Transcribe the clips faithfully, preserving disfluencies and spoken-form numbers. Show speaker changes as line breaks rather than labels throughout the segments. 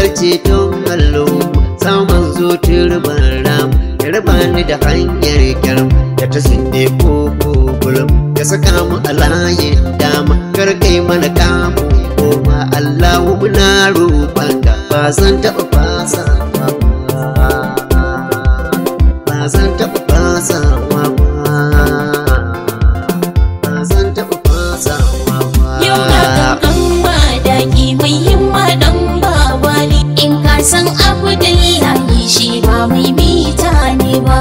hanyar ceton al'umma, samun zo turban ram, ya raba ni da hanyar kyaram, ya ta sinde koko gulum, ya saka mu a layin dama, kar kai mana kamu koma. Allahu muna roƙonka, ba zan taɓa fasa ba, ba zan taɓa fasa ba, ba zan taɓa fasa ba.
Yau ga gangan ba daɗi mai himma dan ba wani, in ka san abu da yayi shi ba mai bita ne ba.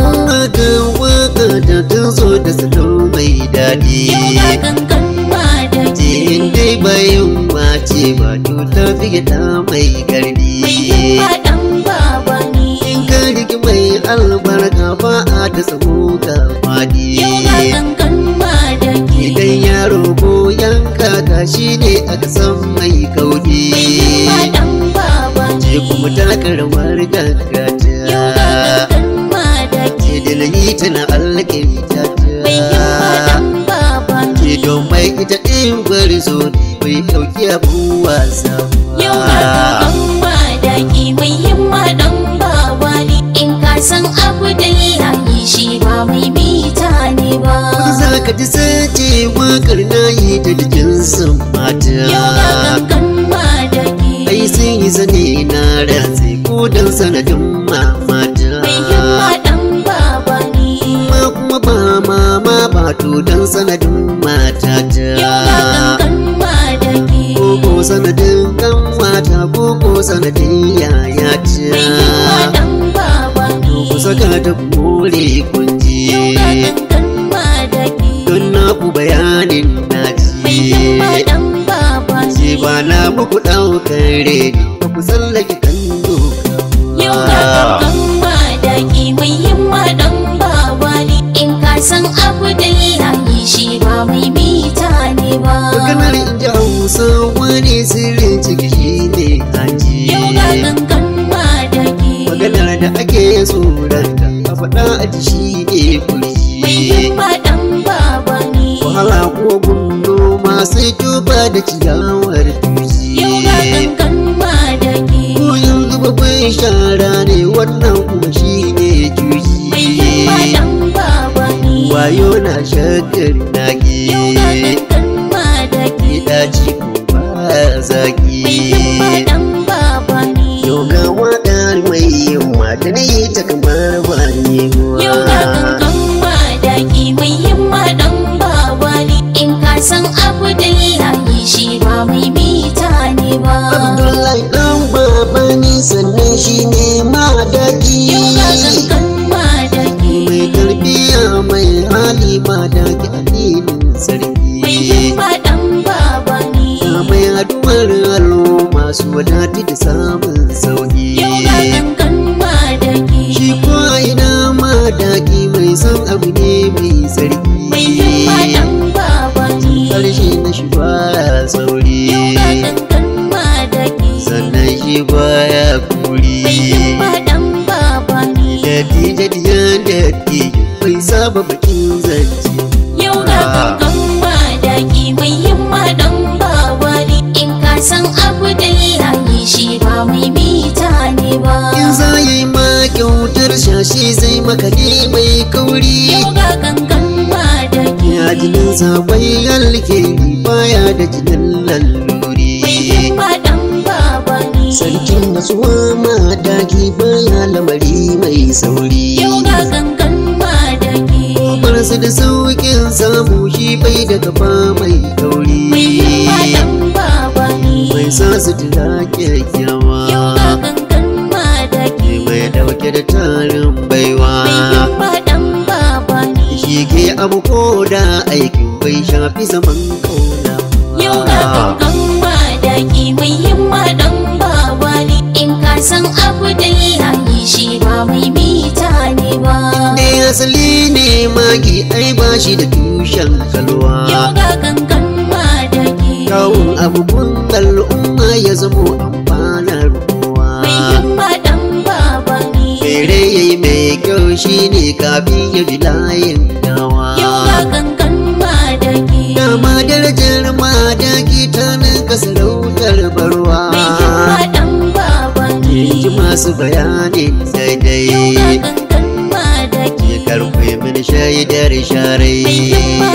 Waka waka da ta zo da salo mai daɗi,
Yau ga gangan ba daɗi
in dai bayan mace ba to ta fiye ta mai gardi.
mai himma dan ba wani.
In ka rigi mai albarka ba a ta samu ka faɗi.
Yau ga gangan ba daɗi
Idan yaro ko yanka ka shi ne aka san mai kaudi.
mai himma dan ba wani.
Je kuma takarwar
Yau ga
gaggata,
gangan ba daɗi
ke da na yi tana allakin
mai himma dan ba wani.
ke don mai ita ɗin gwari zo ne mai ɗauki abin wasa.
Yau ga gangan ba daɗi mai himma dan ba wani, in ka san abu da yayi shi ba mai bita ne ba.
Za ka ji sace wakar na yi ta da jinsin mata.
Yau ga gangan ba daɗi
Ai sun yi zane na ratse ko don sanadin mamata.
mai himma dan ba wani.
Ma kuma ba mama ba to don sanadin matata.
Yau ga gangan ba daɗi
Koko sanadin kan mata koko sanadin yayata.
mai himma dan ba wani.
Ku saka ta more kunji,
Yau ga gangan ba daɗi
don na ku bayanin na
mai
ji.
himma dan ba wani.
Ce ba na muku ɗaukar redi, ba ku tsallake kan doka.
Yau ga gangan ba daɗi mai himma dan ba wani, in ka san abu da yayi shi ba mai bita ne ba.
Maganar in ji Hausa wani sirrin ciki shi ne hanji.
Yau ga gangan ba daɗi
Maganar da ake tsoronta a faɗa a ji shi ne
mai
kurji.
himma dan ba wani.
Wahala ko gundo masu tuba da ciyawar tuji.
Yau ga gangan ba daɗi
Ko yanzu babban shara ne wannan kuma shi ne
mai himma
juji.
dan ba wani.
Wayo na shakar
Yau ga
nage,
gangan ba daɗi
daji ko ba zaki.
mai himma dan ba wani.
Yau ga waƙar mai yamma da na yi ta kamar ba ni
Yau ga gangan ba daɗi mai himma dan ba wani, in ka san abu da yayi shi ba mai bita ne ba.
Abdullahi ɗan baba ni sannan shi ne madaki.
Yau ga gangan ba daɗi
Mai tarbiya mai hali madaki addinin
mai
sarki.
himma dan ba wani.
Ya mai haduwar al'umma su wadatu da samun sauki.
Yau ga gangan ba daɗi
Shi ko ina madaki mai son abu ne mai sarki.
mai himma dan ba wani.
Harshe na shi baya sauri,
Yau ga gangan ba daɗi
sannan shi baya kuri.
mai himma dan ba wani.
Dadi jadiyan dadi bai saba bakin zance.
Yau ga gangan ba daɗi mai himma dan ba wani, in ka san abu da yayi shi ba mai bita ne ba.
In za yi ma kyautar shashi zai maka ne mai kauri.
Yau ga gangan ba daɗi
Ya jinin sabai alkeri baya da jinin lalluri.
mai himma dan ba wani.
Sarkin nasuwa madaki baya lamari mai sauri.
Yau ga gangan ba daɗi
Barsa da sauƙin samu shi bai da gaba mai tauri.
mai himma dan ba wani.
Mai sa sutura kyakkyawa,
Yau ga gangan ba daɗi
mai dauke da tarin baiwa.
mai himma dan ba wani.
Shi ke abu ko da aikin bai shafi zaman kauna.
Yau ga gangan ba daɗi mai himma dan ba wani, in ka san abu da yayi shi ba mai bita ne ba.
Ne asali ne magi ai ba shi da tushen kalwa.
Yau ga gangan ba daɗi
Kawun abubuwan al'umma ya zamo amfanar kowa.
mai himma dan ba wani.
Mere yayi mai kyau shi ne kafin ya bi layin dawa.
Yau ga gangan ba daɗi
Dama darajar madaki ta ninka sarautar barwa.
mai himma dan ba
masu bayani daidai ya karfe min shaidar sharai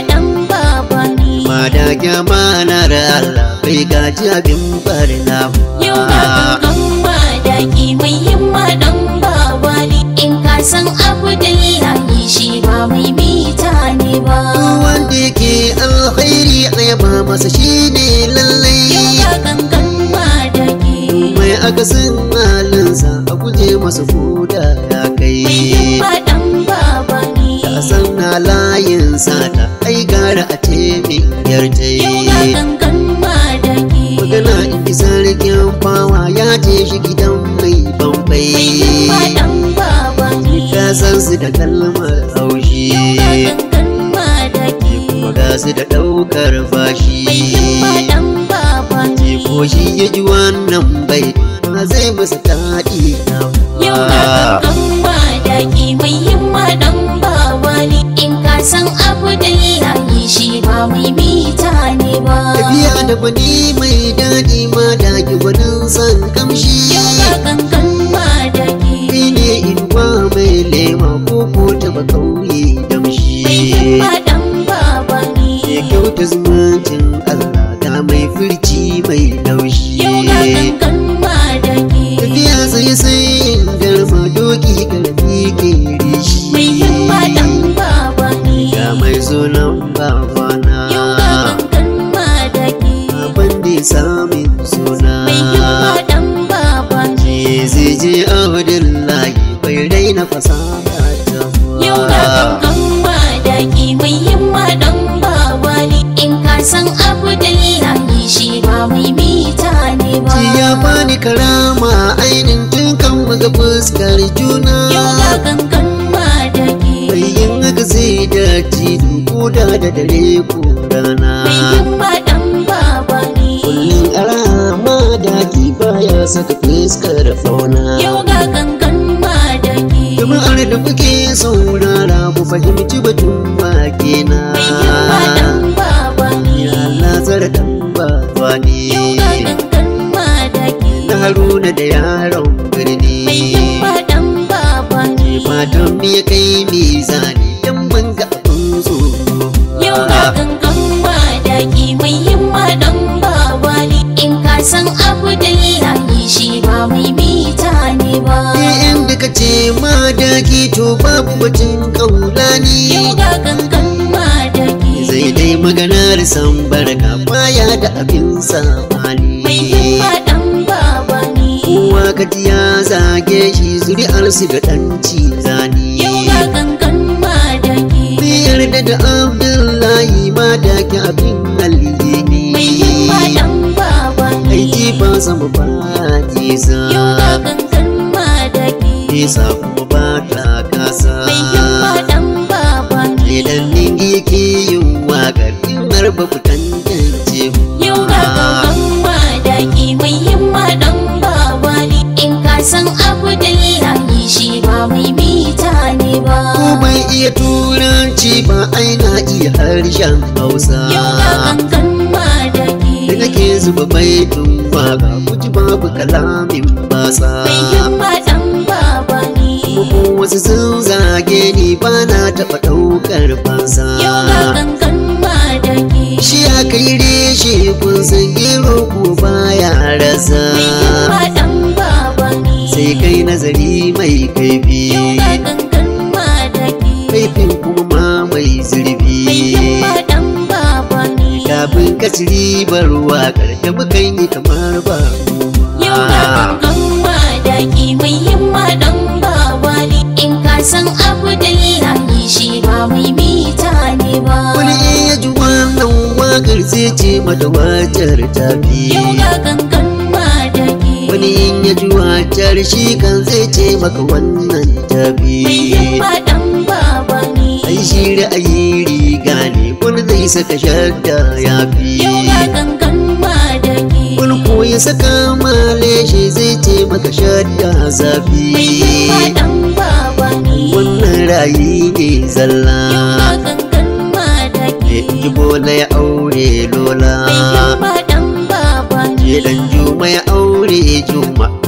ma da gyama na da Allah bai gaji abin barna
yau ga gangan ba daki mai himma dan baba ne in ka san Abdullahi shi ba mai bita ne ba
wanda yake alkhairi a yaba masa shine lallai
yau ga gangan ba daki
mai akasin halinsa a guje masa koda ya kai
mai himma dan baba ne
ta san na layin sata ai gara a ce min yarje
yau ga gangan ba daki
magana in ki sarkin fawa ya je shi gidan mai bambai
mai himma dan baba ne
ka san su da kalmar haushi
yau ga gangan ba daki
maga su da ɗaukar bashi
mai himma dan baba ne
ko shi ya ji wannan bai ba zai masa daɗi na
yau ga gangan ba daki mai himma dan baba ne in ka san Abdullahi shi ba mai bita ne ba
tafiya da gwani mai daɗi ma da ki gwanin san kamshi
yau ga gangan ba daki
kai ne inuwa mai lema ko ko taɓa kauye damshi
mai himma dan baba ne
ke kyauta zumuncin Allah da mai furci mai laushi
yau ga gangan ba daki
tafiya sai sai garma doki karfi ke rishi
mai himma dan baba ne
ga mai sunan babana
yau ga gangan ba daki
abin da ya sami suna
mai himma dan baba ne
ke zai je Abdullahi bai raina fasaha ta
yau ga gangan ba daki mai himma dan baba ne in ka san Abdullahi shi ba mai bita ne ba
Shi ya bani karama ainin tun kan muga fuskar juna
yau ga gangan ba daki
bai yin haka sai da jidu ko da da dare ko rana
mai himma dan baba ne
kullum arama daki baya saka fuskar fauna
yau ga gangan ba daki
jama'ar da kuke saurara ku fahimci batun wake na
mai himma dan baba ne
ya Allah zara dan baba
yau ga
ne
gangan ba daki
na Haruna da yaron birni
mai himma dan baba ne
fatan mu ya kai mizani dan ban ga abin tsoro
yau ga gangan ba daki mai himma dan baba ne in ka san Abdullahi shi ba mai bita ne ba
inda ka ce ma daki to babu batun kaulani
yau ga gangan ba daki
zai dai maganar san barka baya da abin
mai
samani
himma dan baba ne
kowa ka ji ya zage shi zuri'ar su da dan cizani
yau ga gangan ba daki
Bai yarda da Abdullahi ma daki abin alheri
mai himma dan baba ne
aiki ba sama ba nisa
yau ga gangan ba daki
nisa kuma ba ta kasa
mai himma dan baba ne
idan ningi yake yin waƙar in har ba ku tantance
yau ga gangan ba daki mai himma dan baba ne in ka san Abdullahi shi ba mai bita ne ba
ko bai iya turanci ba aina iya harshen hausa
yau ga gangan ba daki
da nake zuba baitin waƙa kuji babu kalamin basa
mai himma dan baba ne
ko wasu sun zage ni ba na taɓa ɗaukar fansa
yau ga gangan ba daki
shi aka yi reshe kun san gero ko baya rasa
mai himma dan baba ne
sai kai nazari mai kaifi
yau ga gangan ba daki
kaifin kuma ma mai zurfi
mai himma dan baba ne
kafin ka ci ribar waƙar da mukan yi kamar ba
yau ga gangan ba daki mai himma dan baba ne in ka san Abdullahi shi ba mai bita ne ba
wani iya ji wannan waƙar zai ce mata wajar tafi
yau ga gangan ba daki
wani in ya ji wajar shi kan zai ce maka wannan tafi
mai himma dan baba ne
ai shi ra'ayi riga ne wani zai saka shadda ya fi
yau ga gangan ba daki
wani ko ya saka male shi zai ce maka shadda zafi
mai himma dan baba ne
wannan rayi ne zalla
yau ga gangan ba daki
ji bola ya aure lola
mai himma dan baba ne
je dan juma ya aure juma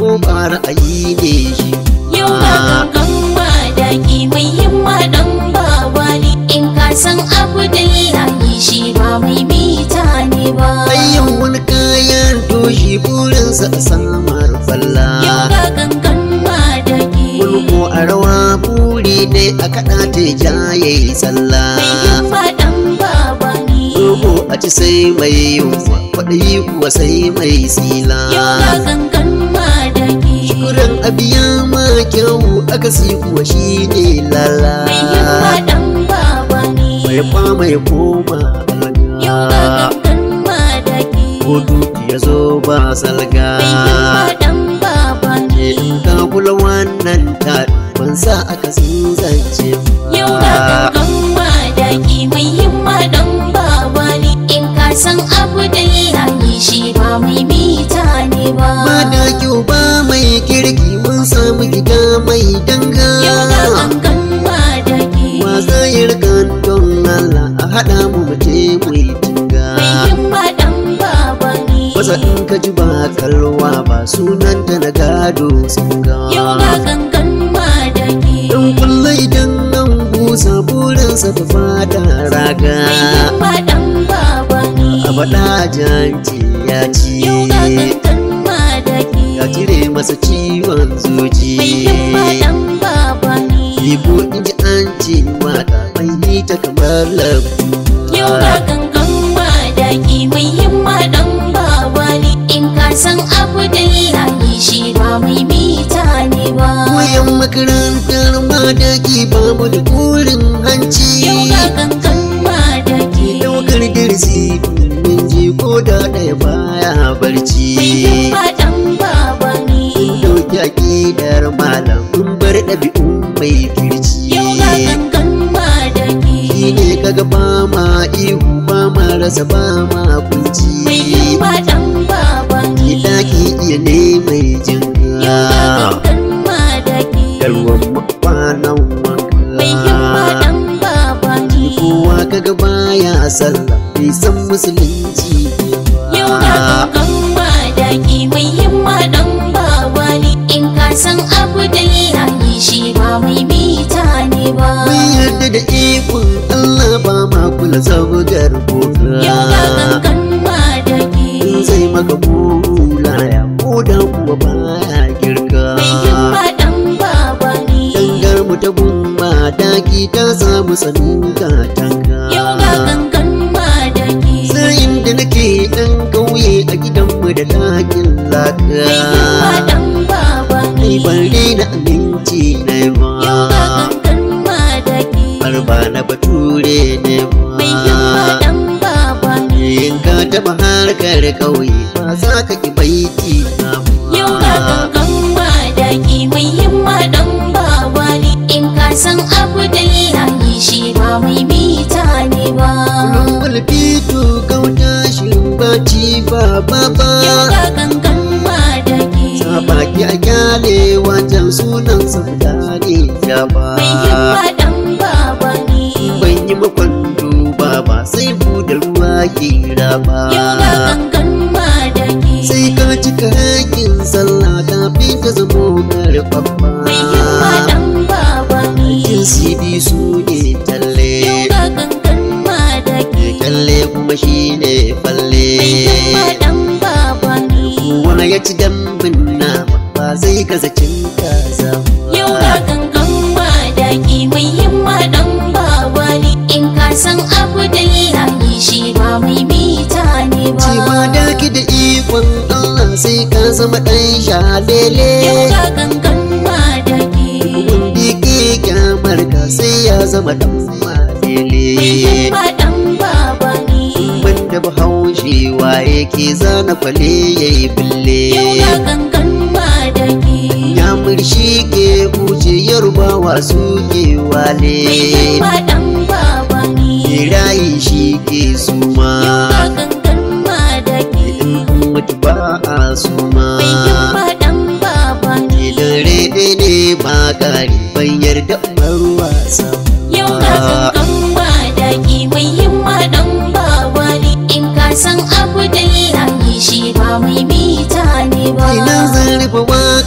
ko ba ra'ayi ne shi.
Yau ga gangan madaki mai himma dan babali, in ka san Abdullahi shi ba mai bita ne ba.
Ayyan wani kayan toshi burinsa a samar falla.
Yau ga gangan madaki
Wani ko a rawa buri ne a kaɗa ta jaye sallah.
mai himma dan babali.
Rogo a ci sai mai yunwa, kwaɗayi kuwa sai mai sila.
Yau ga gangan madaki
Shukuran abiya ma kyau aka si kuwa shi ne lala.
mai himma dan babali.
Mai kwa mai koma
Yau ga
alga.
gangan madaki
Ko duki ya zo ba salga.
mai himma dan babali.
In ka kula wannan ta ban sa aka sun zance
Yau ga gangan madaki mai himma dan babali, in ka san Abdullahi shi ba mai bita ne ba.
ba da kyau ba mai kirki mun samu gida mai danga.
Yau ga gangan madaki
Wasa ya rikan don Allah a haɗa mu mace mu yi tinga.
mai himma dan babali.
Wasa in ka ji ba kalwa ba sunan ta na gado sun ga.
Yau ga gangan madaki
Dan kulla idan nan busa burinsa ta fada raga.
mai himma dan babali.
A faɗa janci ya ci.
Yau ga gangan madaki
Ya cire masa ciwon zuci.
mai himma dan babali.
Ibo in ji an ce waka mai ni ta kamar labu.
Yau ga gangan madaki mai himma dan babali, in ka san Abdullahi shi ba mai bita ne ba.
Koyan makarantar madaki ba mu da burin hanci.
Yau ga gangan madaki
Daukar darsi mun ji ko da ɗaya baya barci.
mai himma dan babali.
Dauki aƙidar malam mun bar ɗabi'u mai kirci.
Yau ga gangan madaki
Shi ne kaga ba ma ihu ba ma rasa ba ma kunci.
mai himma dan babali.
Ɗaki iya ne mai jinka.
Yau ga gangan madaki
Garwan makwanan
mai himma
wanka.
dan babali.
Kowa kaga baya sallah bai san musulunci
Yau ga gangan madaki mai himma dan babali, in ka san Abdullahi shi ba mai bita ne ba.
Mun yarda da ikon Allah ba ma kula sabgar boka.
Yau ga gangan madaki
In zai maka bulaya ko da kuwa baya girka.
mai himma dan babali.
Dangar mu ta gumma daki ta samu tsanin katanga.
Yau ga gangan madaki
Sa'in da nake ɗan ƙauye a gidanmu da ɗakin laka.
mai himma dan babali.
Ni ban daina aminci na
Yau ga
ba.
gangan madaki
Har ba na bature ne
mai himma
ba.
dan babali.
In ka taɓa harkar ƙauye ba za ka ki baiti na
Yau ga gangan madaki mai himma dan babali, in ka san Abdullahi shi ba mai bita ne ba.
Kulun fito kauta shirin baci ba ba ba.
Yau ga gangan madaki
Sabaki a kyale wajen sunan saudari ya ba.
mai himma dan babali.
Ban yi makwanto ba ba sai budar ruwa kira ba.
Yau ga gangan madaki
Sai ka cika hakin sallah kafin ka zamo karfafa.
mai himma dan babali.
Jinsi biyu su ne talle.
Yau ga gangan madaki
Talle kuma shi ne falle.
mai himma dan babali.
Kowa ya ci dambin nama ba zai gaza cin kaza.
Yau ga gangan madaki mai himma dan babali, in ka san Abdullahi shi ba mai bita ne ba.
Ci ma daki da ikon Allah sai ka zama ɗan shalele.
Yau ga gangan madaki
Wanda ke kyamar ka sai ya zama ɗan
mai
malele.
himma dan babali.
Wanda bahaushe waye ke zana kwale ya yi bille.
Yau ga gangan madaki
Ya murshi ke huce yarbawa su ke wale.
mai himma dan babali.
Rayi shi ke suma.
Yau ga gangan madaki
In mutu ba a suma.
mai himma dan babali.
Idan rede ne ba kare ban yarda umar wasa.
Yau ga gangan madaki mai himma dan babali, in ka san Abdullahi shi ba mai bita ne ba.
Ina zan rufe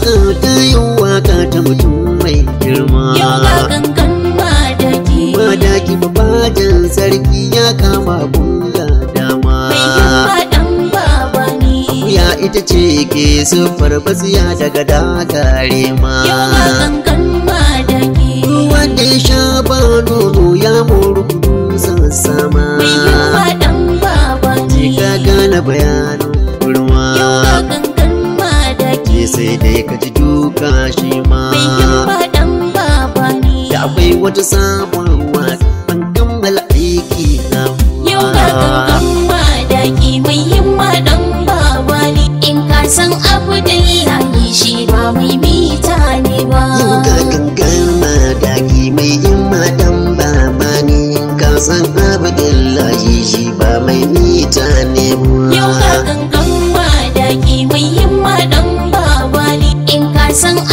rike su farfasiya daga dagare ma.
Yau ga gangan madaki
Wanda ya sha ba nono ya murkudu sassama.
mai himma dan baba ne.
Ka gane bayanin kurma.
Yau ga gangan madaki
sai dai ka ji duka shi ma.
mai himma dan baba ne.
Da akwai wata sabon waka ban kammala aiki na.
Yau ga gangan madaki mai himma dan baba ne. In ka san Abdullahi shi ba mai mita ne ba.
Yau ga gangan madaki mai himma dan baba ne. Ka san Abdullahi shi ba mai mita ne ba.
Yau ga gangan madaki mai himma dan baba ne. In ka san